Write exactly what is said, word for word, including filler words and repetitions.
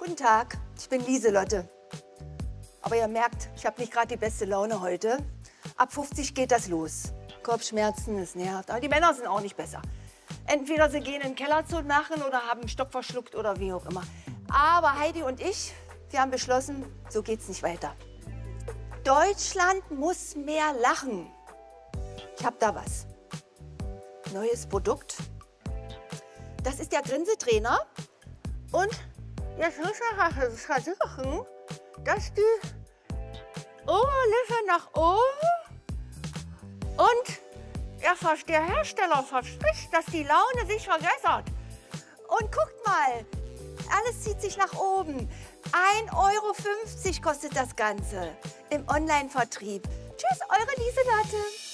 Guten Tag, ich bin Lieselotte. Aber ihr merkt, ich habe nicht gerade die beste Laune heute. Ab fünfzig geht das los. Kopfschmerzen, es nervt. Aber die Männer sind auch nicht besser. Entweder sie gehen in den Keller zu machen oder haben einen Stock verschluckt oder wie auch immer. Aber Heidi und ich, wir haben beschlossen, so geht's nicht weiter. Deutschland muss mehr lachen. Ich habe da was. Neues Produkt. Das ist der Grinsetrainer. Und jetzt muss man versuchen, dass die Oberlippe nach oben und ja, der Hersteller verspricht, dass die Laune sich verbessert. Und guckt mal, alles zieht sich nach oben. ein Euro fünfzig kostet das Ganze im Online-Vertrieb. Tschüss, eure Lieselotte.